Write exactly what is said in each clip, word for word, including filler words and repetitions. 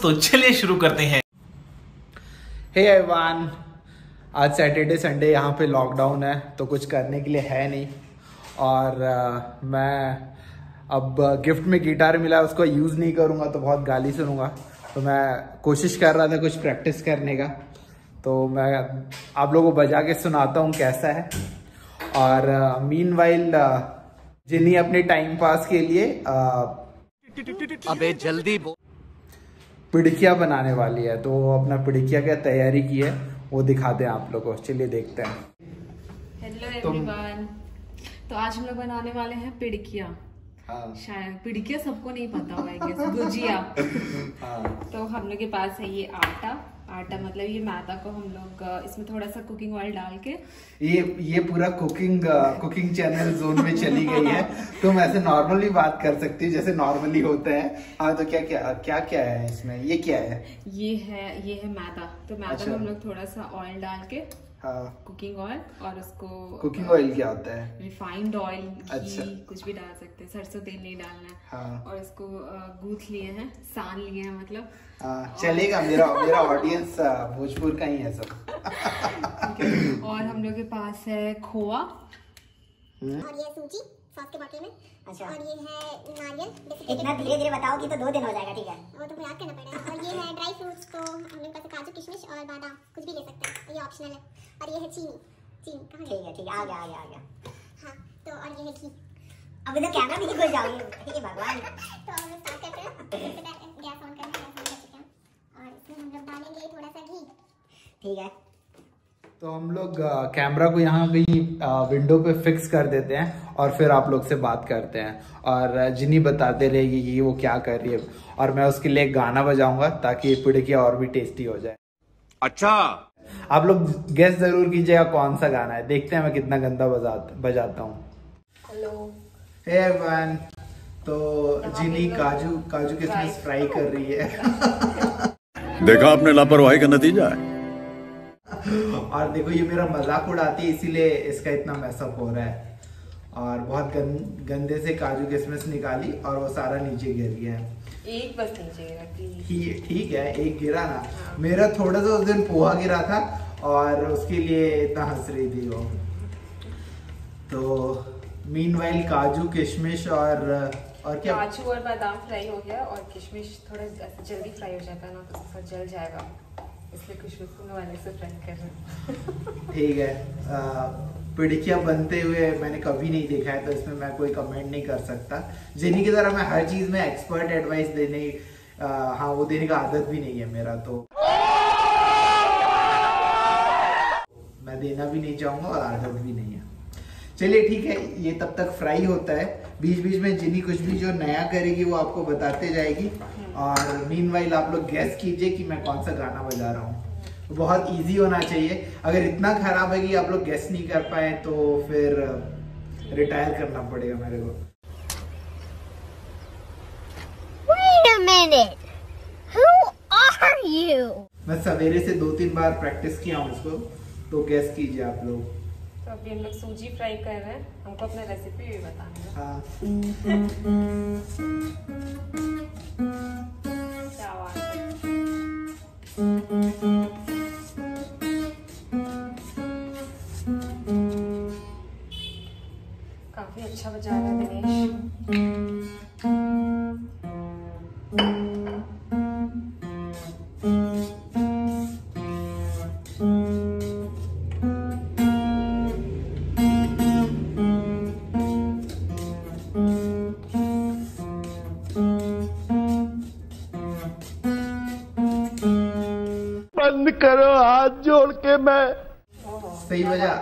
तो चलिए शुरू करते हैं। हे एवरीवन, आज सैटरडे संडे यहाँ पे लॉकडाउन है तो कुछ करने के लिए है नहीं। और uh, मैं अब गिफ्ट में गिटार मिला, उसको यूज़ नहीं करूँगा तो बहुत गाली सुनूंगा। तो मैं कोशिश कर रहा था कुछ प्रैक्टिस करने का, तो मैं आप लोगों को बजा के सुनाता हूँ कैसा है। और मीन वाइल जिन्हीं अपने टाइम पास के लिए uh, अबे जल्दी बोल, पिड़किया बनाने वाली है, तो अपना पिड़किया क्या तैयारी की है वो दिखाते हैं आप लोगों को। चलिए देखते हैं। हेलो एवरीवन, तो आज हम लोग बनाने वाले हैं पिड़किया। हाँ। शायद पिड़किया सबको नहीं पता होगा, आई गेस गुजिया। हाँ। तो हम लोग के पास है ये आटा आटा मतलब ये मैदा को हम लोग इसमें थोड़ा सा कुकिंग ऑयल डाल के, ये ये पूरा कुकिंग कुकिंग चैनल जोन में चली गई है। तुम ऐसे नॉर्मली बात कर सकती हो जैसे नॉर्मली होता है। हाँ, तो क्या क्या क्या क्या है इसमें, ये क्या है? ये है ये है मैदा। तो मैदा अच्छा। में हम लोग थोड़ा सा ऑयल डाल के, हाँ, कुकिंग ऑयल, और उसको कुकिंग ऑयल क्या होता है? रिफाइंड ऑयल, अच्छा। कुछ भी डाल सकते हैं, सरसों तेल नहीं डालना है। हाँ। और इसको गूंथ लिए हैं, सान लिए हैं मतलब। हाँ, चलेगा। मेरा मेरा ऑडियंस भोजपुर का ही है सब। और हम लोग के पास है खोआ, और ये सूजी सॉस के बोतल में। अच्छा। और ये है नारियल। इतना धीरे धीरे बताओगी तो दो दिन हो जाएगा, ठीक है? वो तो याद करना पड़ेगा। और ये है ड्राई फ्रूट्स, तो हम लोग पास काजू, किशमिश और बादाम, कुछ भी ले सकते हैं, ये ऑप्शनल है। और ये है चीनी। चीनी कहाँ ठीक है ठीक है, आ गया आ गया आ गया। हाँ, तो और ये है घी। अब इधर कैमरा भी घुस जाओगे, हे भगवान। तो हम लोग स्टार्ट करते हैं। गैस ऑन करना है, गैस ऑन कर चुके हैं। और इसमें हम लोग डालेंगे थोड़ा सा घी। ठीक है, तो हम लोग कैमरा को यहाँ कहीं विंडो पे फिक्स कर देते हैं और फिर आप लोग से बात करते हैं। और जिन्हीं बताते रहेगी कि वो क्या कर रही है, और मैं उसके लिए एक गाना बजाऊंगा ताकि ये पिड़किया और भी टेस्टी हो जाए। अच्छा, आप लोग गेस जरूर कीजिएगा कौन सा गाना है। देखते हैं मैं कितना गंदा बजाता बजाता हूँ। हेलो हे एवरीवन, तो जिनी काजू काजू किशमिश फ्राई कर रही है। देखा आपने लापरवाही का नतीजा है। और देखो ये मेरा मजाक उड़ाती है, इसीलिए इसका इतना मैसअप हो रहा है। और बहुत गं, गंदे से काजू किशमिश निकाली और वो सारा नीचे गिर गया है। एक बस नीचे गिरा, प्लीज। ठीक ठीक है, एक गिरा ना। हाँ। मेरा थोड़ा सा उस दिन पोहा गिरा था और उसके लिए इतना हंस रही थी वो। तो मीनवाइल काजू किशमिश और और क्या, काजू और बादाम फ्राई हो गया, और किशमिश थोड़ा जल्दी फ्राई हो जाता है ना, तो उसका जल जाएगा, इसलिए किशमिश को वाले से फ्राई कर रहे हैं। ठीक है। पिड़किया बनते हुए मैंने कभी नहीं देखा है, तो इसमें मैं कोई कमेंट नहीं कर सकता। जिन्हीं की तरह मैं हर चीज में एक्सपर्ट एडवाइस देने आ, हाँ वो देने का आदत भी नहीं है मेरा, तो मैं देना भी नहीं चाहूंगा और आदत भी नहीं है। चलिए ठीक है, ये तब तक फ्राई होता है। बीच बीच में जिन्हीं कुछ भी जो नया करेगी वो आपको बताते जाएगी। और मीनवाइल आप लोग गेस कीजिए कि मैं कौन सा गाना बजा रहा हूँ। बहुत इजी होना चाहिए। अगर इतना खराब है कि आप लोग गेस नहीं कर पाए तो फिर रिटायर करना पड़ेगा मेरे को। Wait a minute. Who are you? मैं सवेरे से दो तीन बार प्रैक्टिस किया हूँ इसको, तो गेस कीजिए आप लोग। तो अभी हम लोग सूजी फ्राई कर रहे हैं, हमको अपना रेसिपी भी बताना है। हाँ। क्या बात है। काफी अच्छा बजा रहा है दिनेश। बंद करो हाथ जोड़ के, मैं सही बजा।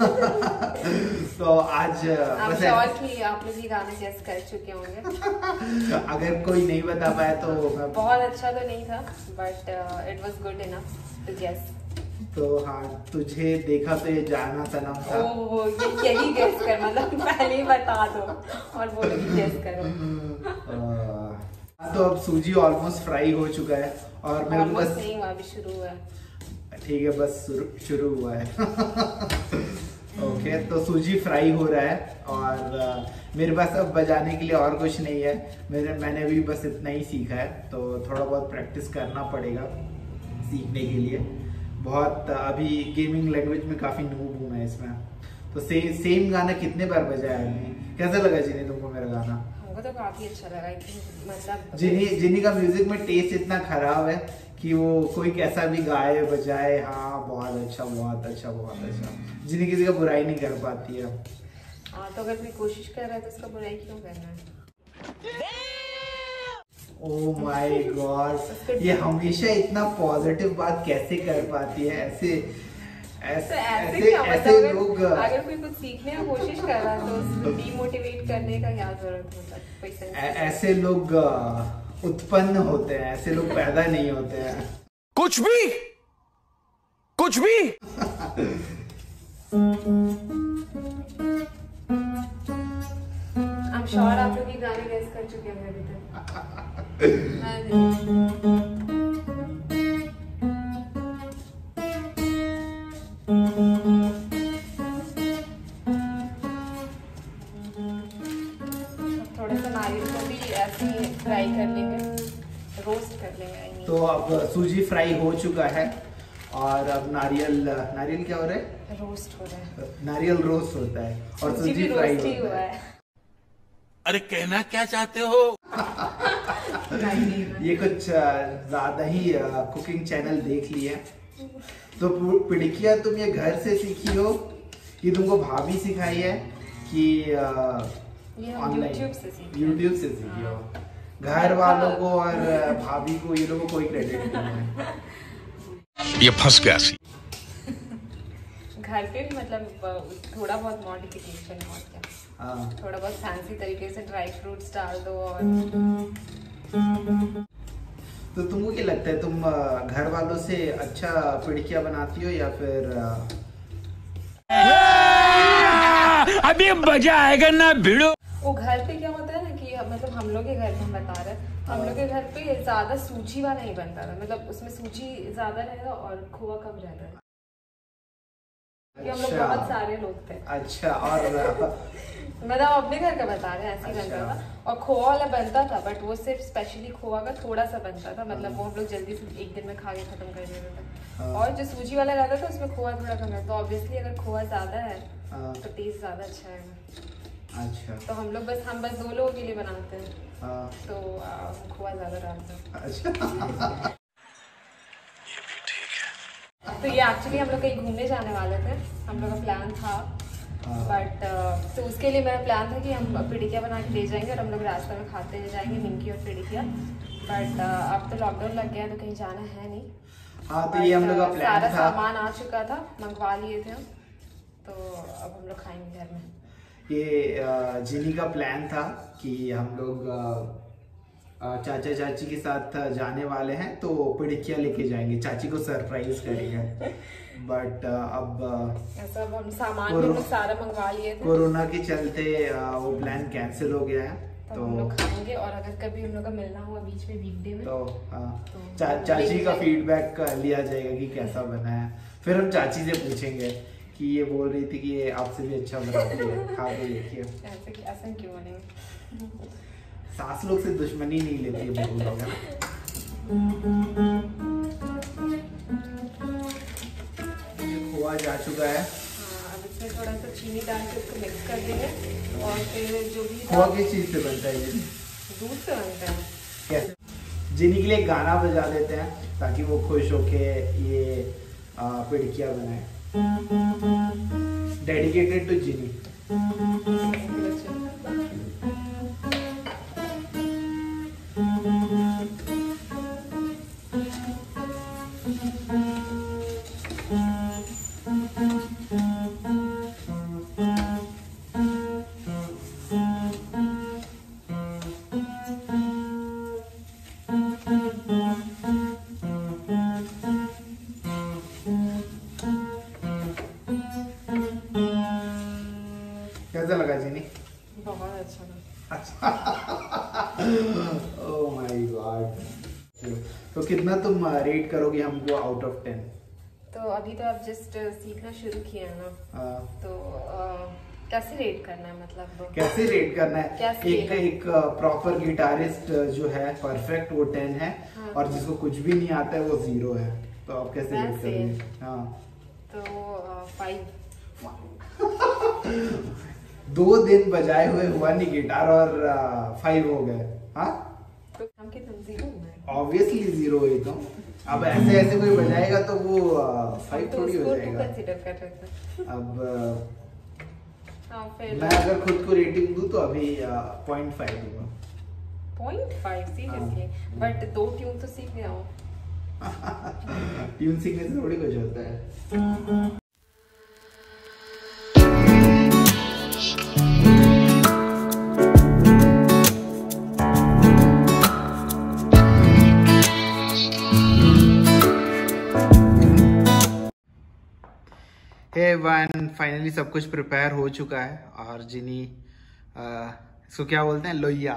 तो आज बस कि आप लोग ये गाना गेस कर चुके होंगे। अगर कोई नहीं बता पाया तो मैं... बहुत अच्छा तो नहीं था, but it was good enough to guess. तो हाँ, तुझे देखा तो ये जाना सनम था। ओ, ये यही गेस कर, मतलब पहले ही बता दो और बोलो कि गेस करो। तो अब सूजी ऑलमोस्ट फ्राई हो चुका है और मैं बस नहीं हुआ, अभी शुरू हुआ है। ठीक है, बस शुरू हुआ है। ओके okay, तो सूजी फ्राई हो रहा है और आ, मेरे पास अब बजाने के लिए और कुछ नहीं है। मेरे मैंने भी बस इतना ही सीखा है, तो थोड़ा बहुत प्रैक्टिस करना पड़ेगा सीखने के लिए। बहुत अभी गेमिंग लैंग्वेज में काफ़ी नूब हूँ मैं इसमें। तो से, सेम गाना कितने बार बजाया आपने? कैसा लगा जिनी तुमको मेरा गाना? हमको तो काफ़ी अच्छा लगा। मतलब जिनी जिनी का म्यूजिक में टेस्ट इतना खराब है कि वो कोई कैसा भी गाए बजाए, हाँ बहुत अच्छा बहुत अच्छा बहुत अच्छा, जिन्हें किसी का बुराई नहीं कर पाती है। हाँ, तो अगर कोई कोशिश कर रहा है तो उसका बुराई क्यों करना है? ओह माय गॉड, ये हमेशा इतना पॉजिटिव बात कैसे कर पाती है? ऐसे ऐसे तो ऐसे ऐसे, क्या ऐसे मतलब लोग अगर कोई कुछ सीखने की कोशिश कर रहा है तो उसको डीमोटिवेट करने का क्या जरूरत होता है? कोई सेंस ऐ- ऐसे लोग उत्पन्न होते हैं, ऐसे लोग पैदा नहीं होते हैं। कुछ भी कुछ भी I'm sure आप लोग ये गाने गेस कर चुके हैं अभी तक। हाँ जी। थोड़ा सा नारियल को भी ऐसे ही फ्राई कर लेंगे, रोस्ट कर लेंगे। I mean। तो अब सूजी फ्राई हो चुका है और अब नारियल नारियल क्या हो रहा है? रोस्ट हो रहा है। नारियल रोस्ट होता है और सूजी सूजी भी फ्राई रोस्ट ही होता हुआ है। है। अरे कहना क्या चाहते हो? ये कुछ ज्यादा ही कुकिंग चैनल देख लिए। तो पिड़किया तुम ये घर से सीखी हो कि तुमको भाभी सिखाई है कि ये हम ऑनलाइन? YouTube से सीखे। यूट्यूब से सीखी हो। घर वालों को और भाभी को, ये लोगों को कोई क्रेडिट नहीं है। ये फंस गया सी। घर पे भी मतलब थोड़ा बहुत मॉडिफिकेशन और क्या, हाँ। थोड़ा बहुत फैंसी तरीके से ड्राई फ्रूट्स डाल दो। और तो तुमको क्या लगता है, तुम घर वालों से अच्छा पिड़किया बनाती हो या फिर? अभी मजा आएगा ना भिड़ो। वो घर पे क्या होता है ना कि मतलब हम लोग के घर में हम बता रहे हैं, हम लोग के घर पे ज्यादा सूजी वाला नहीं बनता था। मतलब उसमें सूजी ज्यादा रहेगा और खोआ कम रहता है। कि हम लोग अच्छा। बहुत सारे लोग थे। अच्छा। और मतलब अपने घर का बता रहे हैं, ऐसे ही बनता था। और खोआ वाला बनता था, बट वो सिर्फ स्पेशली खोआ का थोड़ा सा बनता था। मतलब वो हम लोग जल्दी से एक दिन में खा के खत्म कर देते थे। और जो सूजी वाला रहता था उसमें खोआ थोड़ा कम है, तो ऑब्वियसली अगर खोआ ज्यादा है तो टेस्ट ज्यादा अच्छा है। अच्छा। तो हम लोग बस हम बस दो लोगों के लिए बनाते हैं, हाँ। तो आ, खोआ ज्यादा डालते हैं। अच्छा। तो ये एक्चुअली हम लोग कहीं घूमने जाने वाले थे, हम लोग का प्लान था। बट uh, तो उसके लिए मेरा प्लान था कि हम पिड़किया बना के ले जाएंगे और हम लोग रास्ते में खाते हुए जाएंगे निमकी और पिड़किया। बट uh, अब तो लॉकडाउन लग गया है तो कहीं जाना है नहीं। हाँ, तो ये हम लोग का But, uh, प्लान सारा था। सामान आ चुका था, मंगवा लिए थे हम, तो अब हम लोग खाएंगे घर में। ये जिनी का प्लान था कि हम लोग चाचा चाची के साथ जाने वाले हैं, तो पिड़किया लेके जाएंगे, चाची को सरप्राइज करेंगे। बट अब ऐसा अब हम सामान भी हम लोग सारा मंगवा लिए थे, कोरोना के चलते वो प्लान कैंसिल हो गया है। तो हम लोग खाएंगे। और अगर कभी हम लोग का मिलना हुआ बीच में वीकडे में तो, आ, तो चा, चाची का फीडबैक लिया जाएगा कि कैसा बना है। फिर हम चाची से पूछेंगे कि ये बोल रही थी कि ये आपसे भी अच्छा बनाती है, खा के देखिए। ऐसे ऐसा क्यों बनेगा? सास लोग से दुश्मनी नहीं लेती है बहू लोग, है ना। खोआ जा चुका है। हाँ, अब इसमें थोड़ा सा चीनी डाल के उसको मिक्स कर देंगे। और फिर जो भी खोआ किस चीज से बनता है जिनी? दूध से बनता है। कैसे? जिनी के लिए गाना बजा देते हैं ताकि वो खुश होके ये पिड़किया बनाए। Dedicated to Ginni. कैसा लगा जिनी? बहुत अच्छा लगा। Oh my god. तो कितना तुम रेट करोगे हमको आउट ऑफ टेन? तो अभी तो आप जस्ट सीखना शुरू किए हैं ना, हाँ। तो आ, कैसे रेट करना है, मतलब कैसे रेट करना है? क्या एक scale है? एक प्रॉपर गिटारिस्ट जो है परफेक्ट वो टेन है, हाँ। और जिसको कुछ भी नहीं आता है वो जीरो है। तो आप कैसे रेट वैसे? करेंगे? हाँ। तो फाइव। दो दिन बजाए हुए हुआ नहीं गिटार और फाइव हो गए। हाँ, तो हम के तुम जीरो में ऑब्वियसली जीरो ही तो। अब ऐसे ऐसे कोई बजाएगा तो वो फाइव तो थोड़ी हो उसको जाएगा। कंसीडर कर रहे थे। अब हाँ, अ, फिर मैं अगर खुद को रेटिंग दूं तो अभी पॉइंट फाइव दूंगा। Point five seriously? बट दो ट्यून तो सीख गया हूँ। ट्यून सीखने से थोड़ी कुछ होता है। हे वन, फाइनली सब कुछ प्रिपेयर हो चुका है और जिनी आ, इसको क्या बोलते हैं, लोइया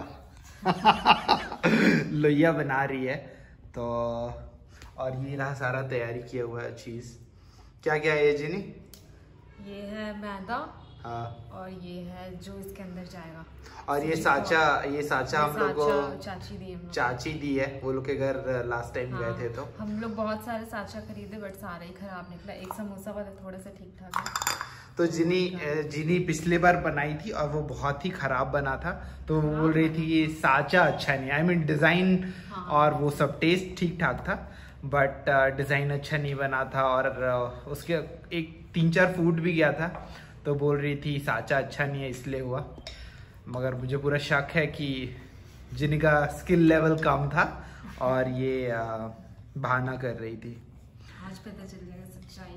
लोइया बना रही है। तो और ये रहा सारा तैयारी किया हुआ है चीज। क्या क्या है ये जिनी? ये है मैदा, हाँ, और ये है जो इसके अंदर जाएगा। और ये साचा, ये साचा हम लोग को चाची दी हम लोग। चाची दी है, वो लोग के घर लास्ट टाइम गए थे तो हम लोग बहुत सारे साचा खरीदे बट सारा ही खराब निकला। एक समोसा वाला थोड़ा सा ठीक ठाक है। तो जिनी जिनी पिछले बार बनाई थी और वो बहुत ही खराब बना था, तो वो बोल रही थी कि साचा अच्छा नहीं, आई मीन डिजाइन और वो सब टेस्ट ठीक ठाक था बट डिजाइन अच्छा नहीं बना था, और उसके एक तीन चार फूट भी गया था। तो बोल रही थी साचा अच्छा नहीं है इसलिए हुआ। मगर मुझे पूरा शक है कि जिनका स्किल लेवल कम था और ये आ, बहाना कर रही थी। आज पता चल जाएगा सच्चाई।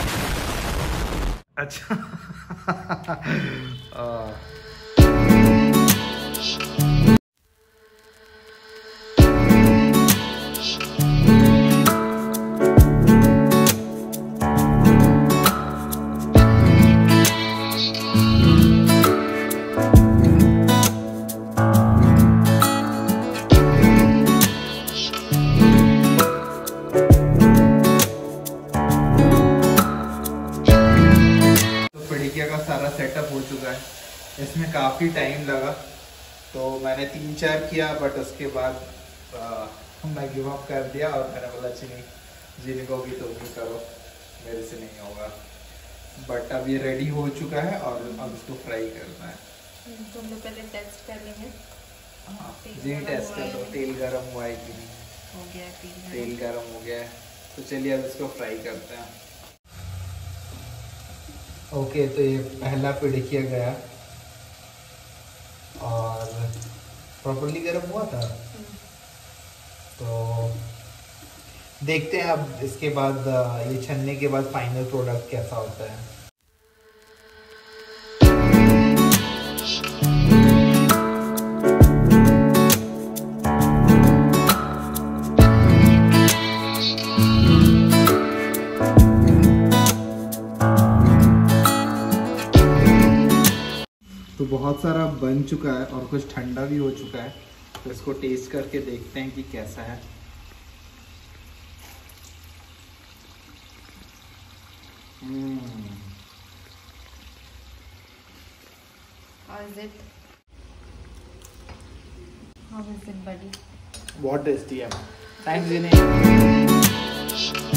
अच्छा आ, का सारा सेटअप हो चुका है। इसमें काफ़ी टाइम लगा, तो मैंने तीन चार किया बट उसके बाद आ, मैं गिव अप कर दिया और मैंने बोला चीनी जिनी को भी तो भी करो, मेरे से नहीं होगा। बट अब ये रेडी हो चुका है और अब इसको फ्राई करना है। तुम लोग पहले टेस्ट कर लेंगे। हाँ, जी टेस्ट कर दो, तेल गरम हुआ है कि नहीं। हो गया तेल, तेल गरम हो गया है, तो चलिए अब इसको फ्राई करते हैं। ओके okay, तो ये पहला पिड़किया गया और प्रॉपर्ली गर्म हुआ था। तो देखते हैं अब इसके बाद ये छनने के बाद फाइनल प्रोडक्ट कैसा होता है। तो बहुत सारा बन चुका है और कुछ ठंडा भी हो चुका है, तो इसको टेस्ट करके देखते हैं कि कैसा है। hmm. How is it? How is it, buddy? बहुत टेस्टी है। थैंक्स जिनी।